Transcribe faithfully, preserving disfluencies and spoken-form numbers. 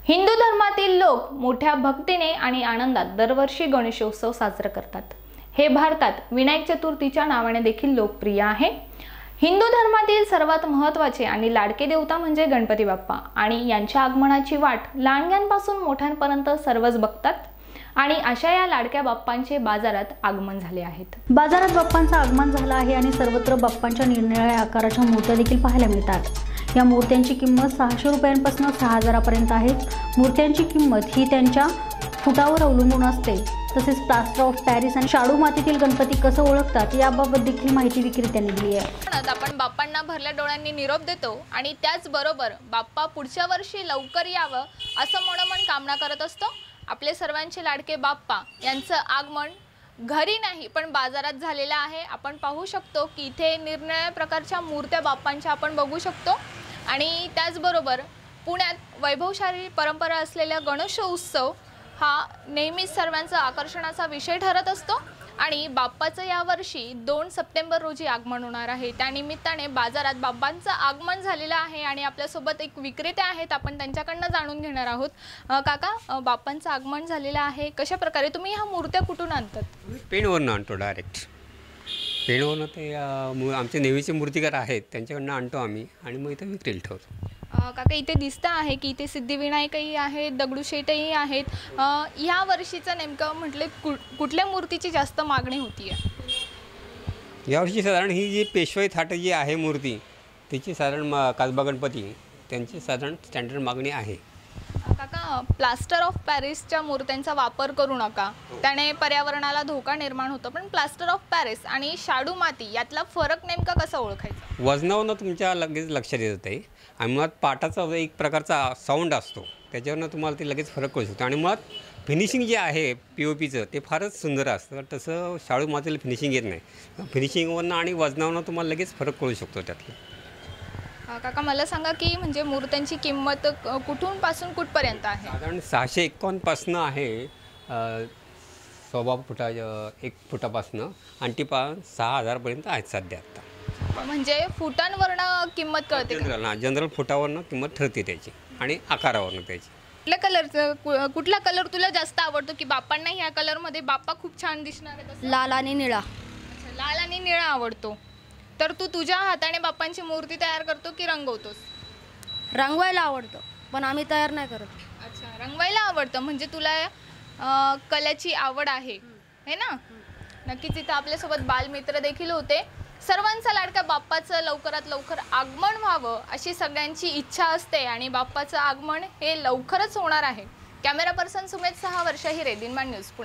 हिंदू धर्मातील लोक मोठ्या भक्तीने आणि आनंदात दरवर्षी गणेशोत्सव साजरा करतात। हे भारतात विनायक चतुर्थीच्या नावाने देखील लोकप्रिय आहे। हिंदू धर्मातील सर्वात महत्त्वाचे आणि लाडके देवता म्हणजे गणपती बाप्पा आणि यांच्या आगमनाची वाट लहानग्यांपासून मोठ्यांपर्यंत सर्वच बघतात। आणि अशा या लाडक्या बाप्पांचे बाजारात आगमन झाले आहेत। बाजारात बाप्पांचं आगमन झालं आहे आणि सर्वत्र बाप्पांच्या निरनिराळ्या आकाराच्या मूर्त्या देखील पाहायला मिळतात। या मूर्त्यांची किंमत सहाशे रुपयांपासून सहा हजारापर्यंत आहे। मूर्त्यांची किंमत ही त्यांच्या फुटावर अवलंबून असते। तसेच प्लास्टर ऑफ पॅरिस आणि शाडू मातीतील गणपती कसं ओळखतात याबाबत देखील माहिती विक्रेत्यांनी दिली आहे। आपण बाप्पांना भरल्या डोळ्यांनी निरोप देतो आणि त्याचबरोबर बाप्पा पुढच्या वर्षी लवकर यावं असं मनोमन कामना करत असतो। आपले सर्वांचे लाडके बाप्पा यांचं आगमन घरी नाही पण बाजारात झालेलं आहे। आपण पाहू शकतो की इथे निरनिराळ्या प्रकारच्या मूर्त्या बाप्पांच्या आपण बघू शकतो आणि त्याचबरोबर पुण्यात वैभवशाली परंपरा असलेला गणेशोत्सव हा नेहमीच सर्वांचा आकर्षणाचा विषय ठरत असतो आणि बाप्पाचं यावर्षी दोन सप्टेंबर रोजी आगमन होणार आहे। त्यानिमित्ताने बाजारात बाप्पांचं आगमन झालेलं आहे आणि आपल्यासोबत एक विक्रेते आहेत, आपण त्यांच्याकडनं जाणून घेणार आहोत। काका, बाप्पांचं आगमन झालेलं आहे, कशा प्रकारे तुम्ही ह्या मूर्त्या कुठून आणतात? पेणवरून आणतो डायरेक्ट। पेणवरून ते आमचे नेहमीचे मूर्तिकार आहेत त्यांच्याकडनं आणतो आम्ही आणि मग इथे विक्रीला ठेवतो। काका, इथे दिसतं आहे की इथे सिद्धिविनायकही आहेत, दगडूशेठही आहेत। ह्या वर्षीचं नेमकं म्हटले कु कुठल्या मूर्तीची जास्त मागणी होती आहे? यावर्षी साधारण ही जी पेशवाई थाट जी आहे मूर्ती त्याची साधारण काजबा गणपती त्यांची साधारण स्टँडर्ड मागणी आहे। काका, प्लास्टर ऑफ पॅरिसच्या मूर्त्यांचा वापर करू नका, त्याने पर्यावरणाला धोका निर्माण होतो, पण प्लास्टर ऑफ पॅरिस आणि शाडू माती यातला फरक नेमका कसा ओळखायचा? वजनावरनं तुमच्या लगेच लक्षात येत आहे आणि मुळात पाटाचा एक प्रकारचा साऊंड असतो त्याच्यावरनं तुम्हाला ते लगेच फरक कळू शकतो आणि मुळात फिनिशिंग जे आहे पी ओ पीचं ते फारच सुंदर असतं। तसं शाडू मातीला फिनिशिंग येत नाही। फिनिशिंगवरनं आणि वजनावरनं तुम्हाला लगेच फरक कळू शकतो त्यातलं। काका, मला सांगा की म्हणजे मूर्त्यांची किंमत कुठून पासून कुठपर्यंत आहे? साधारण सहाशे एकावन्नपासनं आहे, सव्वा फुटा एक फुटापासनं आणि ती पा सहा हजारपर्यंत आहेत सध्या आता। म्हणजे फुटांवरनं किंमत कळते? जनरल हां जनरल फुटावरनं किंमत ठरते त्याची आणि आकारावरनं त्याची। कुठल्या कलरचं कुठला कलर तुला जास्त आवडतो की बाप्पांना ह्या कलरमध्ये बाप्पा खूप छान दिसणार आहेत? लाल आणि निळा। अच्छा, लाल आणि निळा आवडतो। तर तू तुझ्या हाताने बाप्पांची मूर्ती तयार करतो की रंगवतोस? रंगवायला आवडतं पण आम्ही तयार नाही करत। अच्छा, रंगवायला आवडतं म्हणजे तुला कलेची आवड आहे है ना? नक्कीच इथं आपल्यासोबत बालमित्र देखील होते। सर्वांचा लाडका बाप्पाचं लवकरात लवकर आगमन व्हावं अशी सगळ्यांची इच्छा असते आणि बाप्पाचं आगमन हे लवकरच होणार आहे। कॅमेरा पर्सन सुमेध सहा वर्ष ही रेदिनमान न्यूज।